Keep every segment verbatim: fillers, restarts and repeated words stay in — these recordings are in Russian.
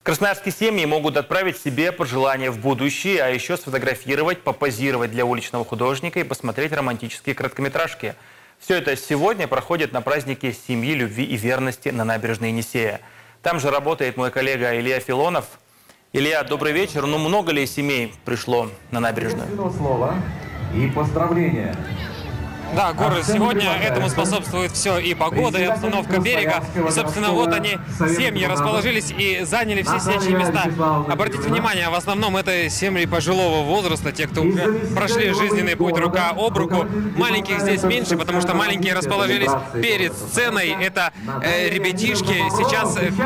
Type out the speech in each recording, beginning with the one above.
Красноярские семьи могут отправить себе пожелания в будущее, а еще сфотографировать, попозировать для уличного художника и посмотреть романтические короткометражки. Все это сегодня проходит на празднике семьи, любви и верности на набережной Енисея. Там же работает мой коллега Илья Филонов. Илья, добрый вечер. Ну, много ли семей пришло на набережную? Слово и поздравления. Да, город сегодня этому способствует все, и погода, и обстановка берега. И, собственно, вот они, семьи, расположились и заняли все сидячие места. Обратите внимание, в основном это семьи пожилого возраста, те, кто уже прошли жизненный путь рука об руку. Маленьких здесь меньше, потому что маленькие расположились перед сценой. Это э, ребятишки. Сейчас... Э,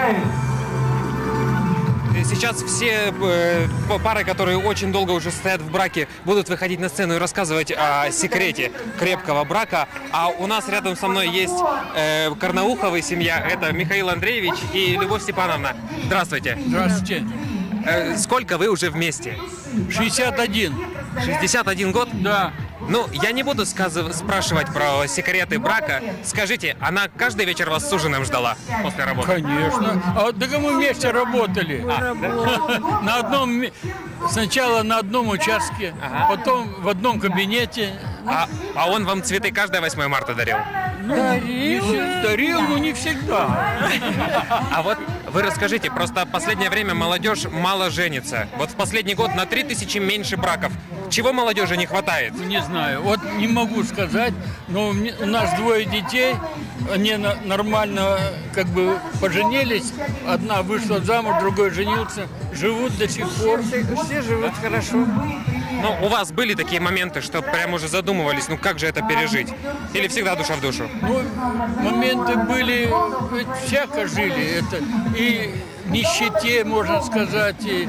Сейчас все э, пары, которые очень долго уже стоят в браке, будут выходить на сцену и рассказывать о секрете крепкого брака. А у нас рядом со мной есть э, Карнауховы семья. Это Михаил Андреевич и Любовь Степановна. Здравствуйте. Здравствуйте. Э, сколько вы уже вместе? шестьдесят один. шестьдесят один год? Да. Ну, я не буду сказ- спрашивать про секреты брака. Скажите, она каждый вечер вас с ужином ждала после работы? Конечно. А так мы вместе работали. А, да? На одном, ме- сначала на одном участке, Ага. потом в одном кабинете. А, а он вам цветы каждое восьмое марта дарил? Дарил, дарил, но не всегда. А вот вы расскажите, просто в последнее время молодежь мало женится. Вот в последний год на три тысячи меньше браков. Чего молодежи не хватает? Не знаю, вот не могу сказать, но у меня- у нас двое детей, они на- нормально как бы поженились, одна вышла замуж, другой женился, живут до сих пор. Все живут хорошо. Ну, у вас были такие моменты, что прям уже задумывались, ну как же это пережить? Или всегда душа в душу? Ну, моменты были, ведь всяко жили, это и в нищете, можно сказать, и...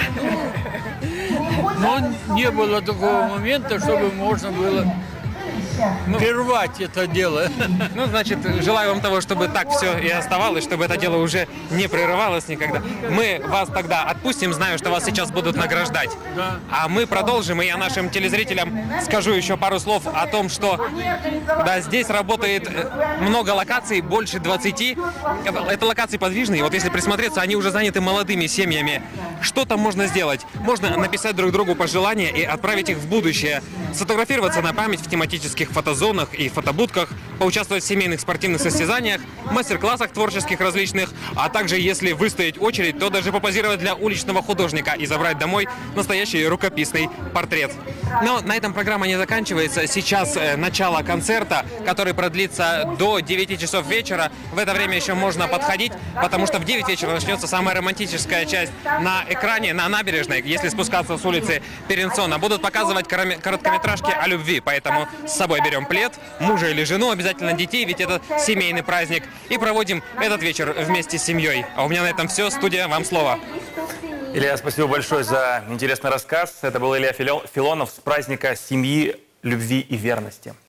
Но не было такого момента, чтобы можно было прервать это дело. Ну, значит, желаю вам того, чтобы так все и оставалось, чтобы это дело уже не прерывалось никогда. Мы вас тогда отпустим, знаю, что вас сейчас будут награждать. Да. А мы продолжим, и я нашим телезрителям скажу еще пару слов о том, что да, здесь работает э, много локаций, больше двадцати. Это локации подвижные, вот если присмотреться, они уже заняты молодыми семьями. Что там можно сделать? Можно написать друг другу пожелания и отправить их в будущее. Сфотографироваться на память в тематических фотозонах и фотобудках, поучаствовать в семейных спортивных состязаниях, мастер-классах творческих различных, а также, если выстоять очередь, то даже попозировать для уличного художника и забрать домой настоящий рукописный портрет. Но на этом программа не заканчивается. Сейчас э, начало концерта, который продлится до девяти часов вечера. В это время еще можно подходить, потому что в девять вечера начнется самая романтическая часть. На экране, на набережной, если спускаться с улицы Перенсона, будут показывать короме- короткометражки о любви. Поэтому с собой берем плед, мужа или жену, обязательно детей, ведь это семейный праздник. И проводим этот вечер вместе с семьей. А у меня на этом все. Студия, вам слово. Илья, спасибо большое за интересный рассказ. Это был Илья Филонов с праздника семьи, любви и верности.